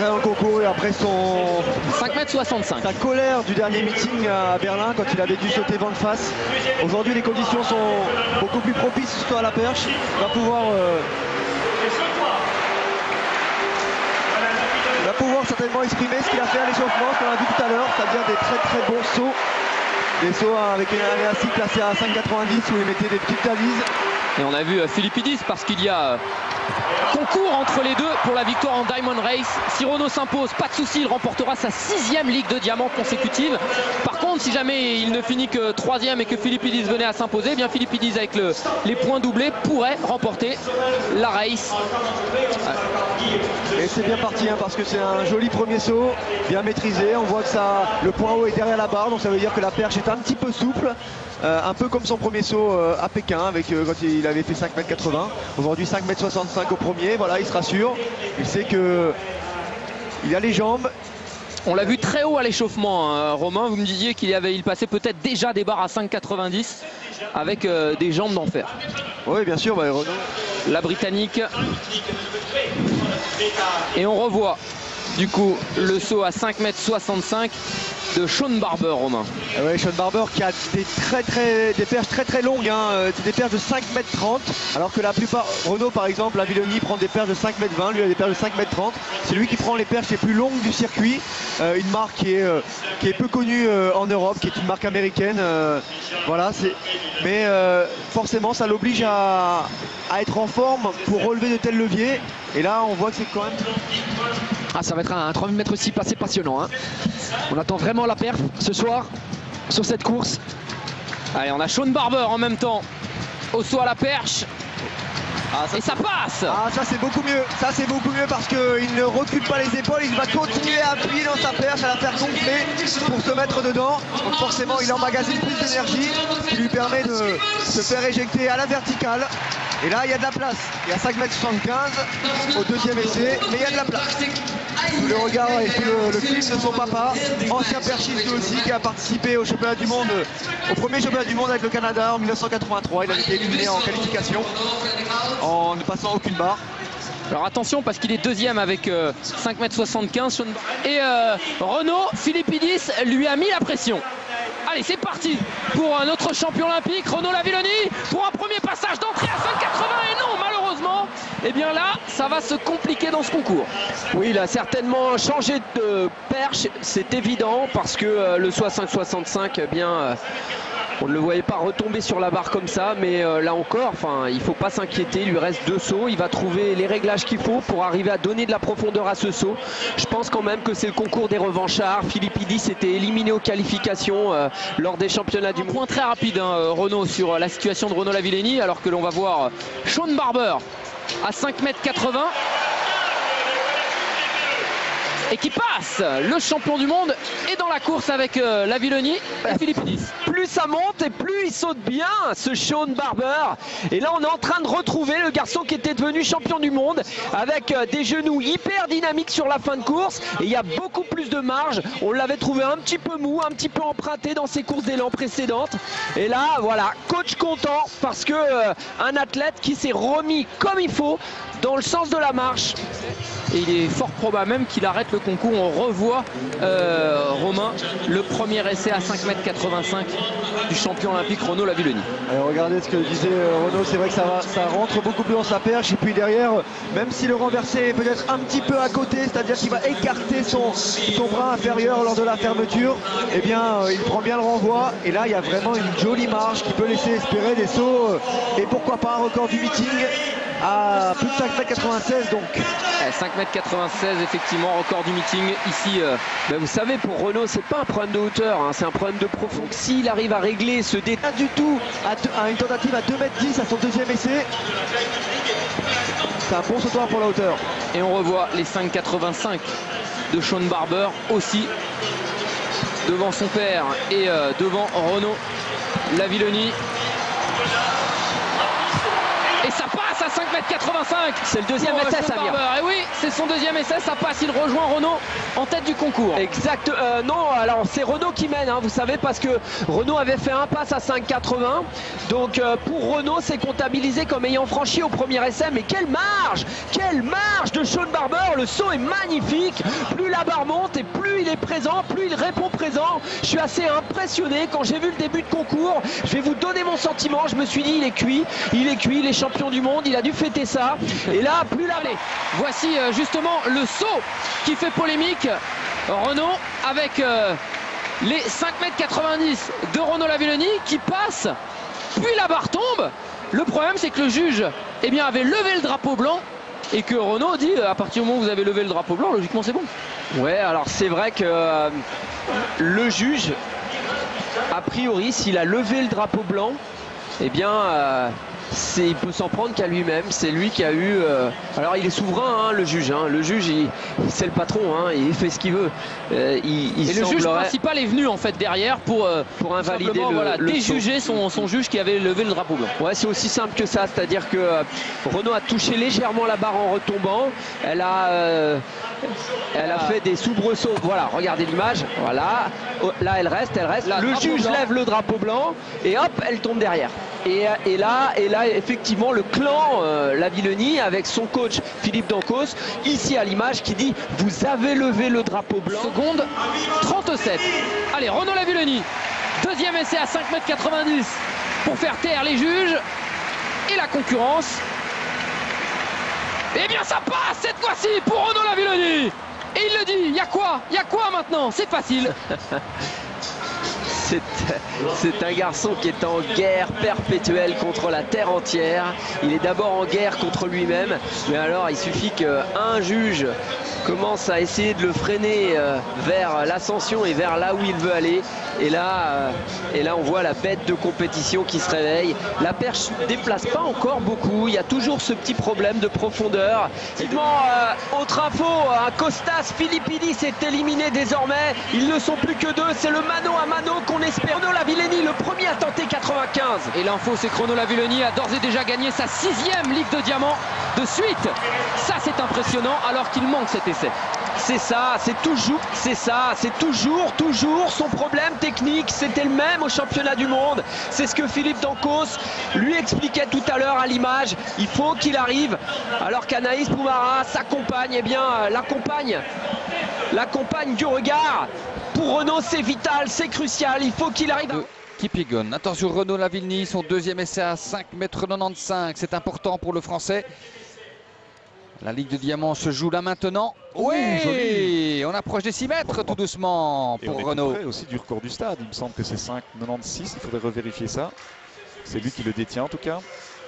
rentrer dans le concours et après son 5,65 m. Sa colère du dernier meeting à Berlin quand il avait dû sauter vent de face. Aujourd'hui les conditions sont beaucoup plus propices, surtout à la perche. Il va pouvoir certainement exprimer ce qu'il a fait à l'échauffement, ce qu'on a vu tout à l'heure, c'est-à-dire des très bons sauts. Des sauts avec une aléatique placée à 5,90 où il mettait des petites balises. Et on a vu Philippidis parce qu'il y a concours entre les deux pour la victoire en Diamond Race. Si Renaud s'impose, pas de souci, il remportera sa 6e Ligue de Diamants consécutive. Par contre, si jamais il ne finit que 3e et que Philippidis venait à s'imposer, eh bien Philippidis avec les points doublés pourrait remporter la race. Et c'est bien parti hein, parce que c'est un joli premier saut, bien maîtrisé. On voit que le point haut est derrière la barre, donc ça veut dire que la perche est un petit peu souple. Un peu comme son premier saut à Pékin quand il avait fait 5,80 m. Aujourd'hui 5,65 m au premier, voilà, il se rassure. Il sait que il a les jambes. On l'a vu très haut à l'échauffement, hein. Romain, vous me disiez il passait peut-être déjà des barres à 5,90 avec des jambes d'enfer. Oui, bien sûr, Renaud. La Britannique. Et on revoit du coup le saut à 5,65 m de Sean Barber, Romain. Oui, Sean Barber qui a des perches très longues, hein, des perches de 5,30 m, alors que la plupart, Renaud par exemple, la Villoni prend des perches de 5,20 m, lui a des perches de 5,30 m. C'est lui qui prend les perches les plus longues du circuit, une marque qui est peu connue en Europe, qui est une marque américaine. Voilà, mais forcément ça l'oblige à être en forme pour relever de tels leviers. Et là on voit que c'est quand même... Ah, ça va être un 3000 m aussi assez passionnant, hein. On attend vraiment la perf ce soir sur cette course. Allez, on a Sean Barber en même temps au saut à la perche. Et ça passe. Ah, ça c'est beaucoup mieux. Ça c'est beaucoup mieux parce qu'il ne recule pas les épaules. Il va continuer à appuyer dans sa perche, à la faire gonfler pour se mettre dedans. Donc forcément il emmagasine plus d'énergie, ce qui lui permet de se faire éjecter à la verticale. Et là il y a de la place. Il y a 5,75 m au deuxième essai, mais il y a de la place. Le regard et puis le film de son papa, ancien perchiste aussi, qui a participé au championnat du monde, au premier championnat du monde avec le Canada en 1983. Il a été éliminé en qualification en ne passant aucune barre. Alors attention parce qu'il est deuxième avec 5,75 m. Et Renaud Philippidis lui a mis la pression. Allez, c'est parti pour notre champion olympique, Renaud Lavilloni, pour un premier passage d'entrée à 5,80 et non, malheureusement, eh bien là, ça va se compliquer dans ce concours. Oui, il a certainement changé de perche, c'est évident, parce que le saut à 5,65, eh bien... on ne le voyait pas retomber sur la barre comme ça, mais là encore, il ne faut pas s'inquiéter, il lui reste 2 sauts, il va trouver les réglages qu'il faut pour arriver à donner de la profondeur à ce saut. Je pense quand même que c'est le concours des revanchards. Philippidis était éliminé aux qualifications lors des championnats du monde. Un point très rapide, hein, Renaud, sur la situation de Renaud Lavilloni, alors que l'on va voir Sean Barber à 5,80 m. Et qui passe, le champion du monde est dans la course avec Lavilloni et Philippidis. Plus ça monte et plus il saute bien, ce Sean Barber. Et là on est en train de retrouver le garçon qui était devenu champion du monde avec des genoux hyper dynamiques sur la fin de course. Et il y a beaucoup plus de marge. On l'avait trouvé un petit peu mou, un petit peu emprunté dans ses courses d'élan précédentes. Et là voilà, coach content parce que un athlète qui s'est remis comme il faut dans le sens de la marche. Et il est fort probable même qu'il arrête le concours. On revoit Romain, le premier essai à 5,85 m du champion olympique Renaud Lavilloni. Alors regardez ce que disait Renaud, c'est vrai que ça rentre beaucoup plus dans sa perche. Et puis derrière, même si le renversé est peut-être un petit peu à côté, c'est-à-dire qu'il va écarter son bras inférieur lors de la fermeture, eh bien il prend bien le renvoi. Et là il y a vraiment une jolie marge qui peut laisser espérer des sauts et pourquoi pas un record du meeting à plus de 5,96 m donc. 5,96 m effectivement, record du meeting ici. Vous savez, pour Renaud, c'est pas un problème de hauteur, hein, c'est un problème de profondeur. S'il arrive à régler ce détail du tout à une tentative à 2,10 m à son deuxième essai, c'est un bon sautoir pour la hauteur. Et on revoit les 5,85 de Sean Barber aussi devant son père et devant Renaud Lavilloni. Et ça passe à 5,85 m. C'est le deuxième essai, Samir. Et oui, c'est son deuxième essai, ça passe, il rejoint Renaud en tête du concours. Exact, non, alors c'est Renaud qui mène, hein, vous savez, parce que Renaud avait fait un pass à 5,80. Donc pour Renaud, c'est comptabilisé comme ayant franchi au premier essai. Mais quelle marge de Sean Barber. Le saut est magnifique. Plus la barre monte et plus il est présent, plus il répond présent. Je suis assez impressionné quand j'ai vu le début de concours. Je vais vous donner mon sentiment. Je me suis dit, il est cuit, il est champion du monde, il a dû fêter ça. Et là, plus la... Allez, voici justement le saut qui fait polémique. Renaud avec les 5,90 m de Renaud Lavillenie qui passe, puis la barre tombe. Le problème, c'est que le juge avait levé le drapeau blanc et que Renaud dit à partir du moment où vous avez levé le drapeau blanc, logiquement c'est bon. Ouais, alors c'est vrai que le juge, a priori, s'il a levé le drapeau blanc, il peut s'en prendre qu'à lui-même. C'est lui qui a eu... Alors il est souverain, hein, le juge. Hein. Le juge, c'est le patron, hein, il fait ce qu'il veut. Et le juge principal est venu en fait derrière pour invalider déjuger son juge qui avait levé le drapeau blanc. Ouais, c'est aussi simple que ça. C'est-à-dire que Renaud a touché légèrement la barre en retombant. Elle a fait des soubresauts. Voilà, regardez l'image. Voilà. Là, elle reste. Là, le juge lève le drapeau blanc et hop, elle tombe derrière. Et là, effectivement, le clan Lavillenie avec son coach Philippe Dancos, ici à l'image, qui dit « Vous avez levé le drapeau blanc ». Seconde 37. Allez, Renaud Lavillenie, deuxième essai à 5,90 m pour faire taire les juges et la concurrence. Eh bien, ça passe cette fois-ci pour Renaud Lavillenie. Et il le dit, il y a quoi maintenant? C'est facile. C'est un garçon qui est en guerre perpétuelle contre la terre entière. Il est d'abord en guerre contre lui-même, mais alors il suffit qu'un juge commence à essayer de le freiner vers l'ascension et vers là où il veut aller. Et là on voit la bête de compétition qui se réveille. La perche ne déplace pas encore beaucoup. Il y a toujours ce petit problème de profondeur. Autre info, Kostas Philippidis est éliminé désormais. Ils ne sont plus que deux. C'est le mano à mano qu'on espère. Renaud Lavillenie, le premier à tenter 95. Et l'info, c'est que Renaud Lavillenie a d'ores et déjà gagné sa 6e Ligue de Diamant de suite. Ça, c'est impressionnant alors qu'il manque cet essai. C'est ça, c'est toujours son problème technique. C'était le même au championnat du monde. C'est ce que Philippe Dancos lui expliquait tout à l'heure à l'image. Il faut qu'il arrive, alors qu'Anaïs Poumara s'accompagne, l'accompagne du regard. Pour Renaud, c'est vital, c'est crucial. Il faut qu'il arrive à... Kipiegon. Attention, Renaud Lavillenie, son deuxième essai à 5,95 m. C'est important pour le Français. La Ligue de Diamant se joue là maintenant. Oui, on approche des 6 mètres tout doucement pour Renaud. Et aussi du record du stade. Il me semble que c'est 5,96. Il faudrait revérifier ça. C'est lui qui le détient en tout cas.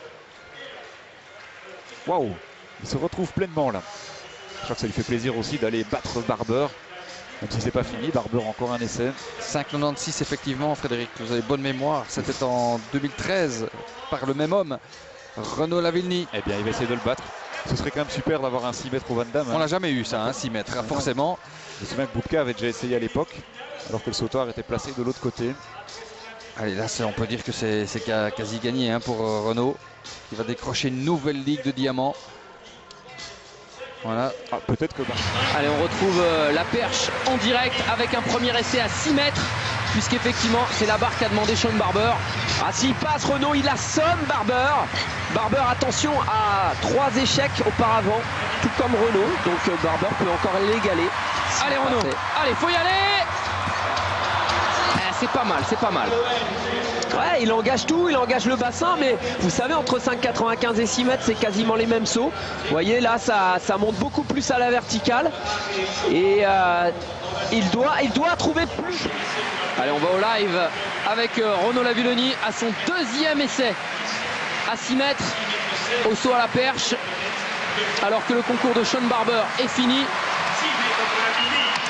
Waouh, il se retrouve pleinement là. Je crois que ça lui fait plaisir aussi d'aller battre Barber. Même si c'est pas fini, Barber encore un essai. 5,96 effectivement, Frédéric, vous avez bonne mémoire. C'était en 2013 par le même homme, Renaud Lavillenie. Eh bien, il va essayer de le battre. Ce serait quand même super d'avoir un 6 mètres au Van Damme. On l'a jamais eu ça, 6 mètres, forcément. Je me souviens que Boubka avait déjà essayé à l'époque, alors que le sautoir était placé de l'autre côté. Allez, là, on peut dire que c'est quasi gagné pour Renaud, qui va décrocher une nouvelle Ligue de Diamant. Voilà. Ah, peut-être que... Allez, on retrouve la perche en direct avec un premier essai à 6 mètres, puisqu'effectivement, c'est la barre qu'a demandé Sean Barber. Ah, s'il passe, Renaud, il assomme Barber. Barber, attention, à 3 échecs auparavant, tout comme Renaud. Donc Barber peut encore l'égaler. Allez, Renaud, allez, faut y aller. C'est pas mal. Ouais, il engage tout, il engage le bassin, mais vous savez, entre 5,95 et 6 mètres, c'est quasiment les mêmes sauts. Vous voyez, là, ça monte beaucoup plus à la verticale. Et il doit trouver plus. Allez, on va au live avec Renaud Lavillenie à son deuxième essai à 6 mètres au saut à la perche, alors que le concours de Sean Barber est fini.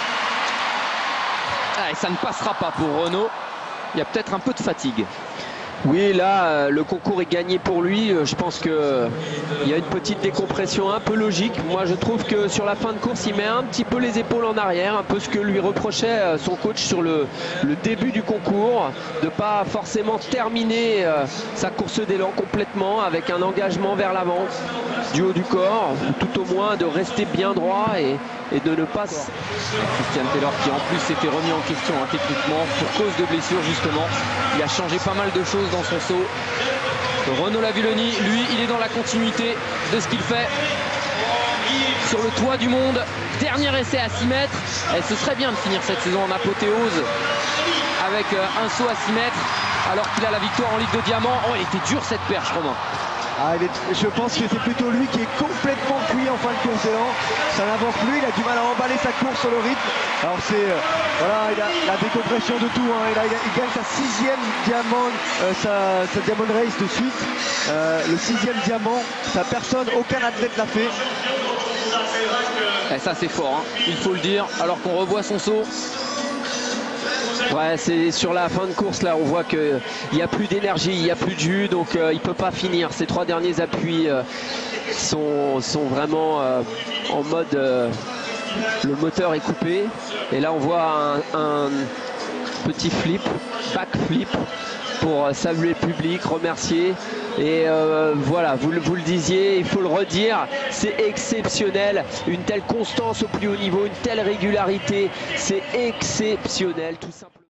Et ça ne passera pas pour Renaud. Il y a peut-être un peu de fatigue. Oui, là, le concours est gagné pour lui. Je pense qu'il y a une petite décompression un peu logique. Moi, je trouve que sur la fin de course, il met un petit peu les épaules en arrière, un peu ce que lui reprochait son coach sur le début du concours, de ne pas forcément terminer sa course d'élan complètement avec un engagement vers l'avant du haut du corps, ou tout au moins de rester bien droit et de ne pas... Christian Taylor qui en plus s'était remis en question techniquement pour cause de blessure justement. Il a changé pas mal de choses dans son saut. Renaud Lavillenie, lui, il est dans la continuité de ce qu'il fait sur le toit du monde. Dernier essai à 6 mètres. Et ce serait bien de finir cette saison en apothéose avec un saut à 6 mètres alors qu'il a la victoire en Ligue de Diamant. Oh, elle était dure cette perche, Romain. Ah, je pense que c'est plutôt lui qui est complètement cuit en fin de course d'élan. Ça n'avance plus, il a du mal à emballer sa course sur le rythme. Alors c'est voilà, il a la décompression de tout. Hein. Il gagne sa 6e diamant, sa Diamond Race de suite. Le 6e diamant, ça personne, aucun athlète l'a fait. Et ça c'est fort, il faut le dire, alors qu'on revoit son saut. Ouais, c'est sur la fin de course là, on voit qu'il n'y a plus d'énergie, il n'y a plus de jus, donc il ne peut pas finir. Ces 3 derniers appuis sont vraiment en mode le moteur est coupé. Et là on voit un petit flip, back flip pour saluer le public, remercier. Et voilà, vous le disiez, il faut le redire, c'est exceptionnel. Une telle constance au plus haut niveau, une telle régularité, c'est exceptionnel tout simplement.